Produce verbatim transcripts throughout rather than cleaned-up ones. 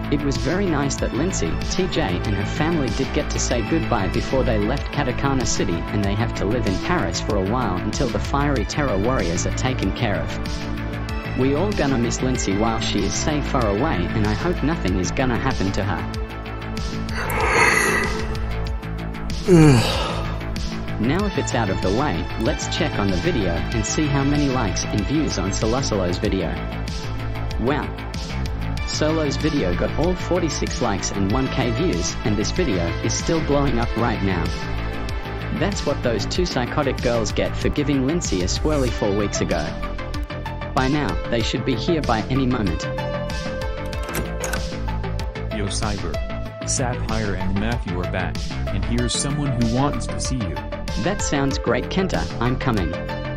It was very nice that Lindsay, T J and her family did get to say goodbye before they left Katakana City, and they have to live in Paris for a while until the fiery terror warriors are taken care of. We all gonna miss Lindsay while she is safe far away, and I hope nothing is gonna happen to her. Now if it's out of the way, let's check on the video and see how many likes and views on Solosolo's video. Wow. Solo's video got all forty-six likes and one K views, and this video is still blowing up right now. That's what those two psychotic girls get for giving Lindsay a swirly four weeks ago. By now, they should be here by any moment. Yo Cyber. Sapphire and Matthew are back, and here's someone who wants to see you. That sounds great, Kenta, I'm coming.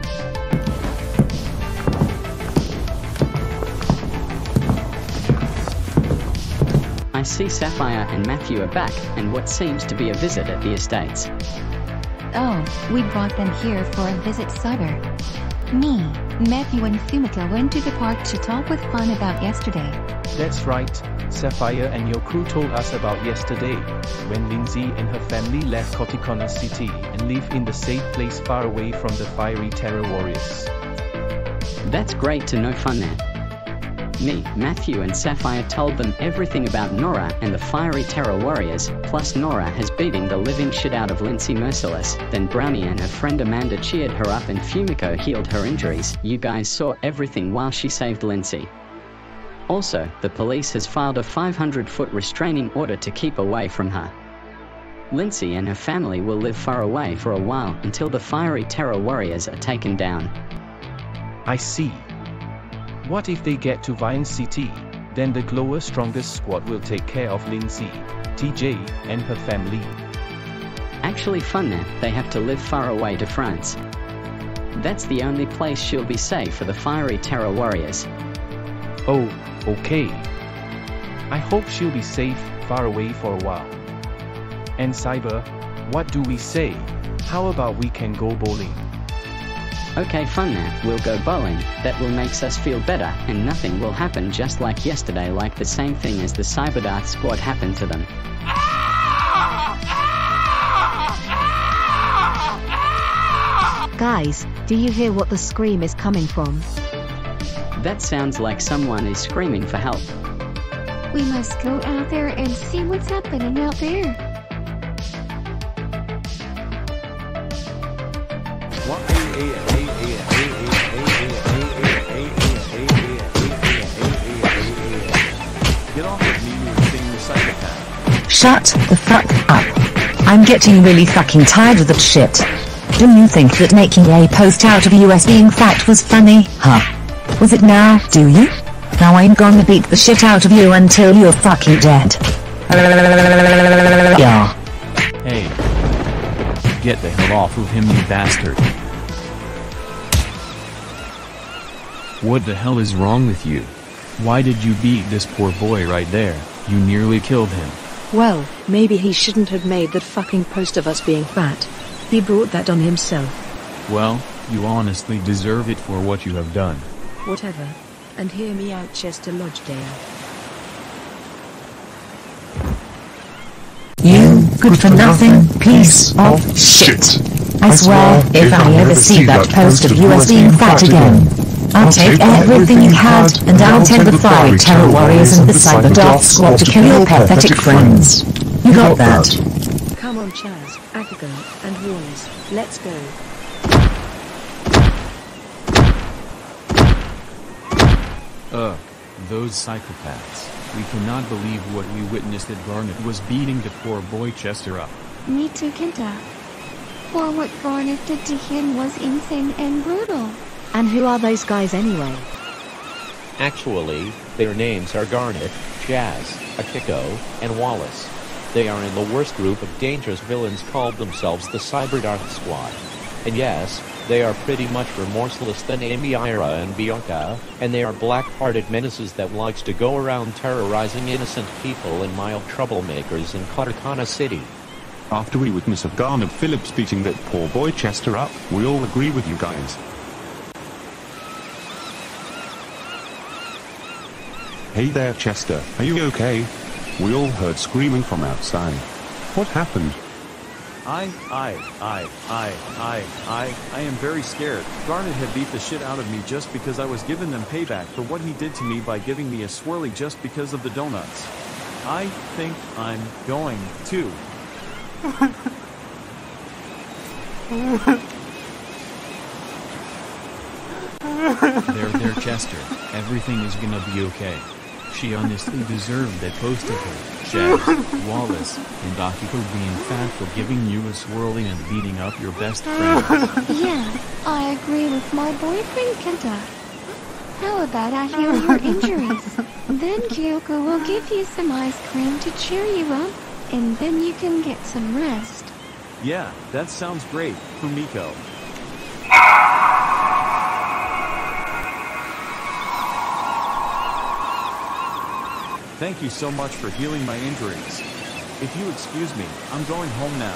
I see Sapphire and Matthew are back, and what seems to be a visit at the estates. Oh, we brought them here for a visit, Cyber. Me, Matthew and Fumika went to the park to talk with Fun about yesterday. That's right, Sapphire and your crew told us about yesterday, when Lindsay and her family left Katakana City and live in the safe place far away from the fiery terror warriors. That's great to know, Fun there. Me, Matthew and Sapphire told them everything about Nora and the fiery terror warriors, plus Nora has beating the living shit out of Lindsay merciless, then Brownie and her friend Amanda cheered her up and Fumiko healed her injuries. You guys saw everything while she saved Lindsay. Also, the police has filed a five hundred foot restraining order to keep away from her. Lindsay and her family will live far away for a while until the fiery terror warriors are taken down. I see. What if they get to Vine City? Then the Glower Strongest Squad will take care of Lindsay, T J, and her family. Actually, Fun there, they have to live far away to France. That's the only place she'll be safe for the fiery terror warriors. Oh, okay. I hope she'll be safe, far away for a while. And Cyber, what do we say? How about we can go bowling? Okay, Fun there, we'll go bowling. That will make us feel better, and nothing will happen just like yesterday, like the same thing as the Cyberdarth squad happened to them. Guys, do you hear what the scream is coming from? That sounds like someone is screaming for help. We must go out there and see what's happening out there. Shut the fuck up. I'm getting really fucking tired of that shit. Do you think that making a post out of you as being fat was funny, huh? Was it now, do you? Now I'm gonna beat the shit out of you until you're fucking dead. Yeah. Hey. Get the hell off of him, you bastard. What the hell is wrong with you? Why did you beat this poor boy right there? You nearly killed him. Well, maybe he shouldn't have made that fucking post of us being fat. He brought that on himself. Well, you honestly deserve it for what you have done. Whatever. And hear me out, Chester Lodgedale. You good-for-nothing piece of shit. I swear, if I ever see that post of you as being fat again, I'll take everything you had, and I'll tell the fiery terror warriors and the Cyberdarth squad to kill your pathetic friends. You got that? Come on, Chaz, Akiko, and Wallace, let's go. Ugh, those psychopaths. We cannot believe what we witnessed that Garnet was beating the poor boy Chester up. Me too, Kenta. For what Garnet did to him was insane and brutal. And who are those guys anyway? Actually, their names are Garnet, Chaz, Akiko, and Wallace. They are in the worst group of dangerous villains called themselves the Cyberdarth Squad. And yes, they are pretty much remorseless than Amy, Ira, and Bianca, and they are black-hearted menaces that likes to go around terrorizing innocent people and mild troublemakers in Katakana City. After we witness of Garnet Phillips beating that poor boy Chester up, we all agree with you guys. Hey there, Chester, are you okay? We all heard screaming from outside. What happened? I, I, I, I, I, I, I am very scared. Garnet had beat the shit out of me just because I was giving them payback for what he did to me by giving me a swirly just because of the donuts. I think I'm going to. There, there, Chester. Everything is gonna be okay. She honestly deserved that post of her, Chaz, Wallace, and Akiko being fat for giving you a swirly and beating up your best friend. Yeah, I agree with my boyfriend Kenta. How about I heal your injuries? Then Kyoko will give you some ice cream to cheer you up, and then you can get some rest. Yeah, that sounds great, Fumiko. Thank you so much for healing my injuries. If you excuse me, I'm going home now.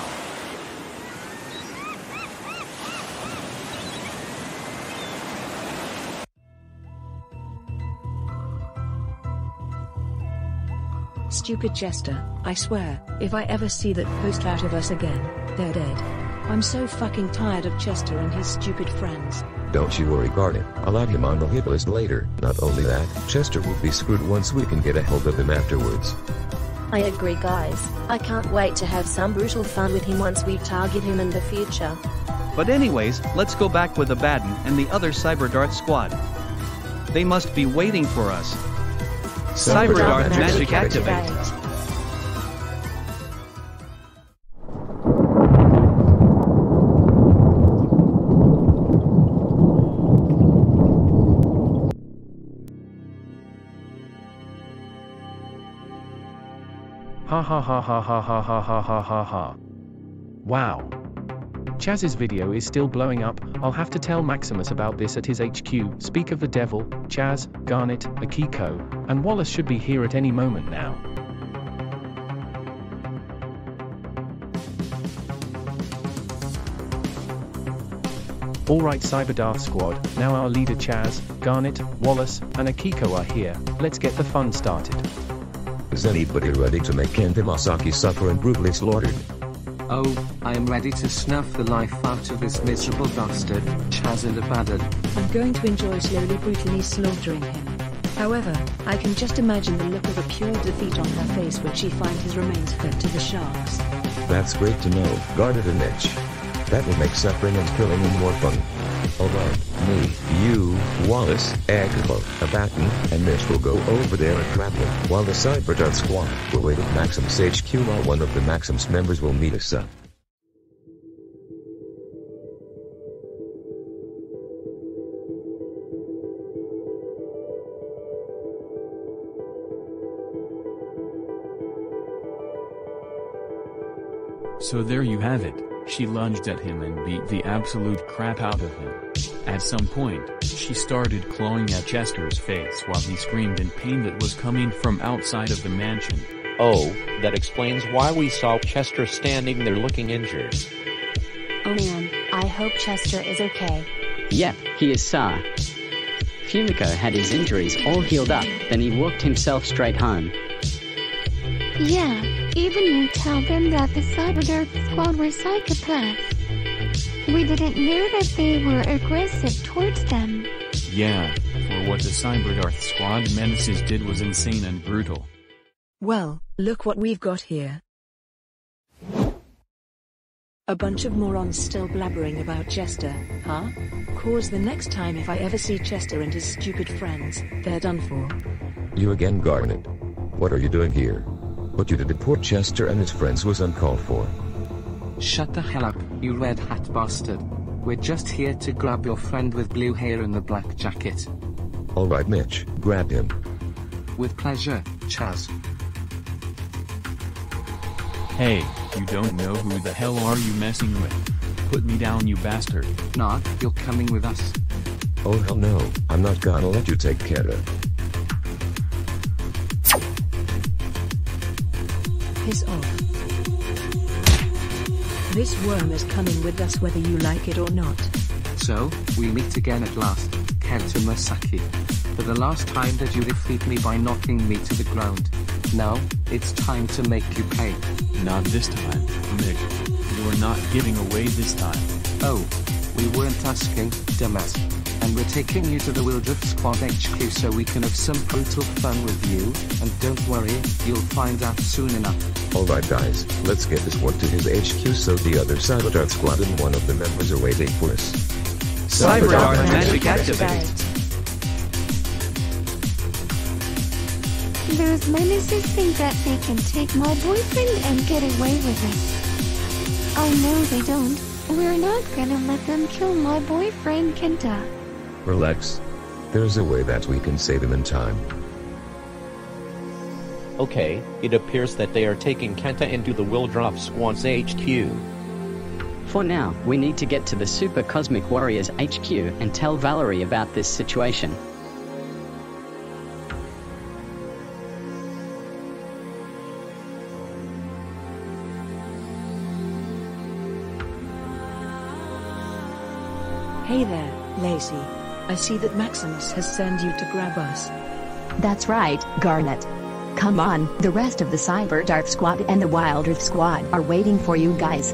Stupid Chester, I swear, if I ever see that post out of us again, they're dead. I'm so fucking tired of Chester and his stupid friends. Don't you worry, Garnet, I'll add him on the hit list later. Not only that, Chester will be screwed once we can get a hold of him afterwards. I agree, guys. I can't wait to have some brutal fun with him once we target him in the future. But anyways, let's go back with Abaddon and the other CyberDart squad. They must be waiting for us. CyberDart magic activate. Ha ha ha ha ha ha ha ha ha ha ha. Wow. Chaz's video is still blowing up. I'll have to tell Maximus about this at his H Q. Speak of the devil, Chaz, Garnet, Akiko, and Wallace should be here at any moment now. Alright CyberDart squad, now our leader Chaz, Garnet, Wallace, and Akiko are here. Let's get the fun started. Is anybody ready to make Kenta Masaki suffer and brutally slaughtered? Oh, I am ready to snuff the life out of this miserable bastard, Chaz and Abaddon. I'm going to enjoy slowly brutally slaughtering him. However, I can just imagine the look of a pure defeat on her face when she finds his remains fed to the sharks. That's great to know, Garnet and Mitch. That will make suffering and killing him more fun. Alright, me, you, Wallace, Akiko, Abaddon, and Mitch will go over there and grab him, while the CyberDart squad will wait at Maximus H Q while one of the Maximus members will meet us up. So there you have it. She lunged at him and beat the absolute crap out of him. At some point, she started clawing at Chester's face while he screamed in pain that was coming from outside of the mansion. Oh, that explains why we saw Chester standing there looking injured. Oh man, I hope Chester is okay. Yep, he is Sar. Fumiko had his injuries all healed up, then he walked himself straight home. Yeah, even you tell them that the CyberDart squad were psychopaths. We didn't know that they were aggressive towards them. Yeah, for what the CyberDart squad menaces did was insane and brutal. Well, look what we've got here. A bunch of morons still blabbering about Chester, huh? Cause the next time if I ever see Chester and his stupid friends, they're done for. You again, Garnet. What are you doing here? What you did to poor Chester and his friends was uncalled for. Shut the hell up, you red hat bastard. We're just here to grab your friend with blue hair and the black jacket. Alright Mitch, grab him. With pleasure, Chaz. Hey, you don't know who the hell are you messing with? Put me down, you bastard. Nah, you're coming with us. Oh hell no, I'm not gonna let you take Kenta. Piss off. This worm is coming with us whether you like it or not. So, we meet again at last, Kenta Masaki. For the last time did you defeat me by knocking me to the ground. Now, it's time to make you pay. Not this time, Mick. You're not getting away this time. Oh, we weren't asking, dumbass. And we're taking you to the Wildrift Squad H Q so we can have some brutal fun with you, and don't worry, you'll find out soon enough. Alright guys, let's get this one to his H Q so the other CyberDart Squad and one of the members are waiting for us. CyberDart Magic Activate! Those menaces think that they can take my boyfriend and get away with it. Oh no they don't. We're not gonna let them kill my boyfriend Kenta. Relax. There's a way that we can save him in time. Okay, it appears that they are taking Kenta into the Wildrift Squad's H Q. For now, we need to get to the Super Cosmic Warriors H Q and tell Valerie about this situation. Hey there, Lacey. I see that Maximus has sent you to grab us. That's right, Garnet. Come on, the rest of the CyberDart Squad and the Wildrift Squad are waiting for you guys.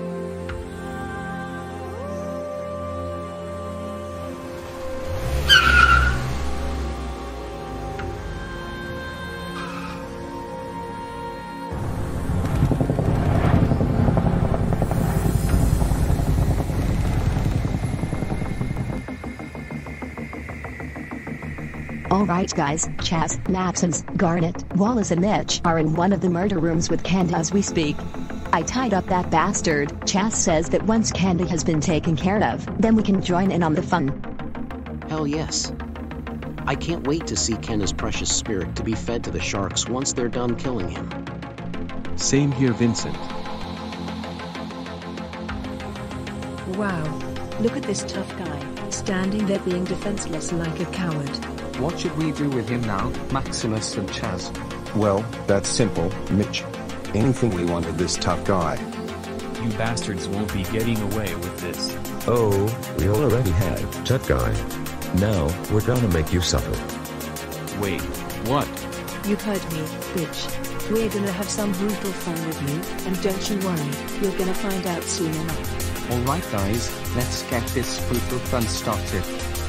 Alright guys, Chaz, Maximus, Garnet, Wallace and Mitch are in one of the murder rooms with Kenta as we speak. I tied up that bastard. Chaz says that once Kenta has been taken care of, then we can join in on the fun. Hell yes. I can't wait to see Kenna's precious spirit to be fed to the sharks once they're done killing him. Same here, Vincent. Wow. Look at this tough guy, standing there being defenseless like a coward. What should we do with him now, Maximus and Chaz? Well, that's simple, Mitch. Anything we want with this tough guy. You bastards won't be getting away with this. Oh, we already had, tough guy. Now, we're gonna make you suffer. Wait, what? You heard me, bitch. We're gonna have some brutal fun with you, and don't you worry, you're gonna find out soon enough. Alright guys, let's get this brutal fun started.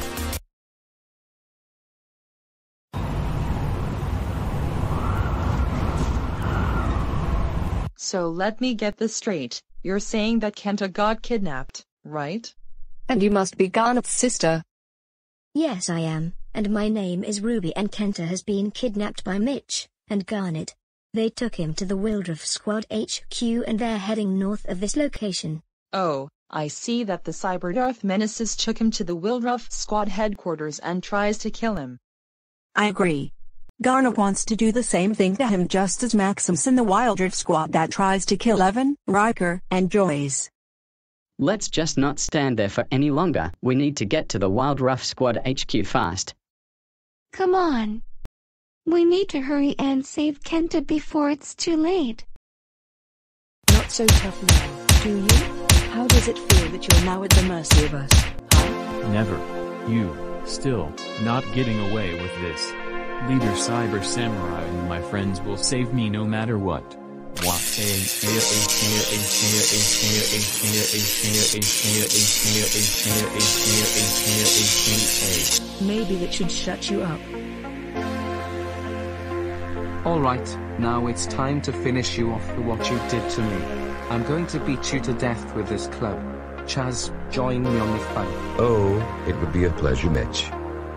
So let me get this straight, you're saying that Kenta got kidnapped, right? And you must be Garnet's sister. Yes I am, and my name is Ruby and Kenta has been kidnapped by Mitch and Garnet. They took him to the Wildrift Squad H Q and they're heading north of this location. Oh, I see that the CyberDart menaces took him to the Wildrift Squad headquarters and tries to kill him. I agree. Garnet wants to do the same thing to him just as Maximus in the Wildrift Squad that tries to kill Evan, Riker, and Joyce. Let's just not stand there for any longer. We need to get to the Wildrift Squad H Q fast. Come on. We need to hurry and save Kenta before it's too late. Not so tough now, do you? How does it feel that you're now at the mercy of us, huh? Never. You, still, not getting away with this. Leader Cyber Samurai and my friends will save me no matter what. Maybe that should shut you up. Alright, now it's time to finish you off for what you did to me. I'm going to beat you to death with this club. Chaz, join me on the fun. Oh, it would be a pleasure, Mitch.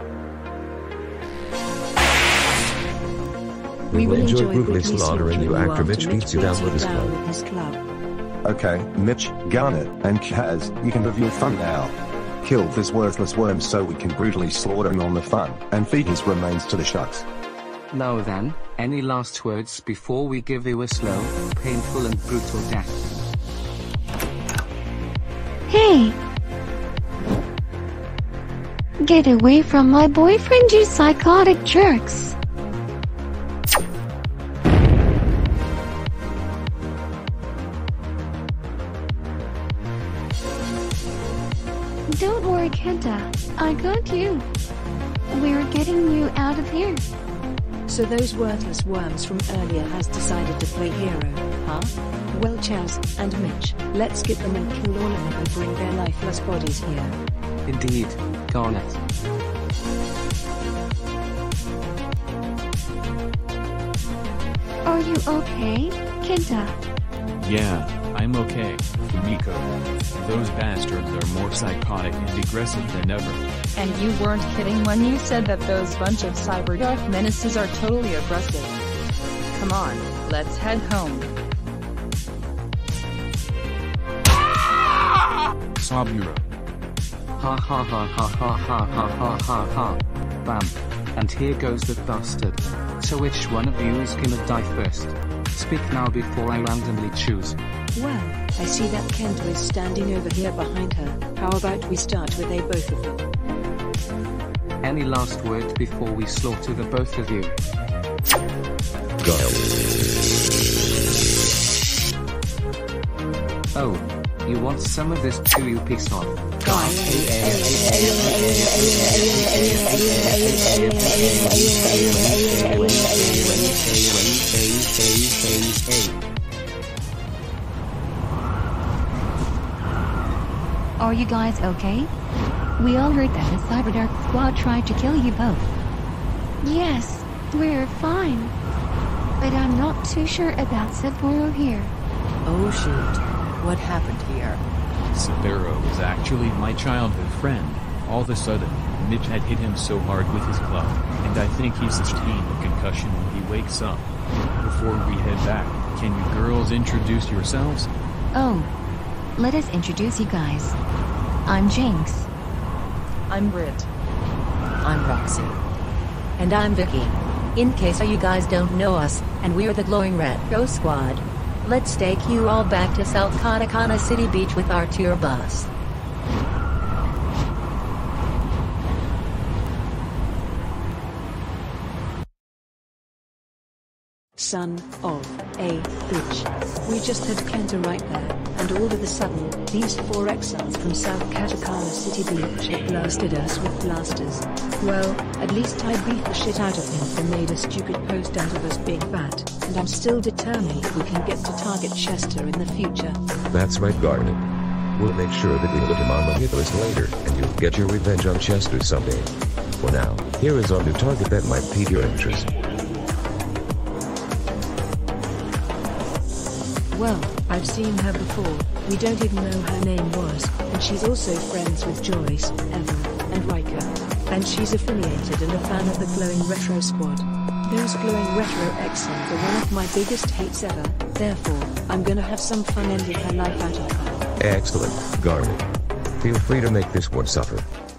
We, we will enjoy brutally slaughtering you after Mitch beats you down with his club. With his club. Okay, Mitch, Garnet, and Chaz, you can have your fun now. Kill this worthless worm so we can brutally slaughter him on the fun, and feed his remains to the sharks. Now then, any last words before we give you a slow, painful and brutal death? Hey! Get away from my boyfriend, you psychotic jerks! Don't worry, Kenta. I got you. We're getting you out of here. So those worthless worms from earlier has decided to play hero, huh? Well, Chaz and Mitch, let's get them and kill all of them and bring their lifeless bodies here. Indeed, Garnet. Are you okay, Kenta? Yeah, I'm okay, Fumiko. Those bastards are more psychotic and aggressive than ever. And you weren't kidding when you said that those bunch of Cyberdark menaces are totally aggressive. Come on, let's head home. Saburo. Ha ha ha ha ha ha ha ha ha ha. Bam. And here goes the bastard. So which one of you is gonna die first? Speak now before I randomly choose. Well, I see that Kenta is standing over here behind her. How about we start with a both of them? Any last word before we slaughter the both of you? Go. Oh, you want some of this too, you piece off. Are you guys okay? We all heard that a Cyberdark squad tried to kill you both. Yes, we're fine. But I'm not too sure about Saburo here. Oh shoot. What happened here? Saburo was actually my childhood friend. All of a sudden, Mitch had hit him so hard with his club, and I think he sustained a concussion when he wakes up. Before we head back, can you girls introduce yourselves? Oh. Let us introduce you guys. I'm Jinx. I'm Brit. I'm Roxy. And I'm Vicky. In case you guys don't know us, and we're the Glowing Retro Squad. Let's take you all back to South Katakana City Beach with our tour bus. Son of a bitch. We just had Kenta right there, and all of a sudden, these four exiles from South Katakana City Beach had blasted us with blasters. Well, at least I beat the shit out of him and made a stupid post out of us being fat, and I'm still determined we can get to target Chester in the future. That's right, Garnet. We'll make sure that we put him on the hit list later, and you'll get your revenge on Chester someday. For now, here is our new target that might pique your interest. Well, I've seen her before, we don't even know her name was, and she's also friends with Joyce, Eva, and Riker. And she's affiliated and a fan of the Glowing Retro Squad. Those Glowing Retro exiles are one of my biggest hates ever, therefore, I'm gonna have some fun ending her life out of her. Excellent, Garnet. Feel free to make this one suffer.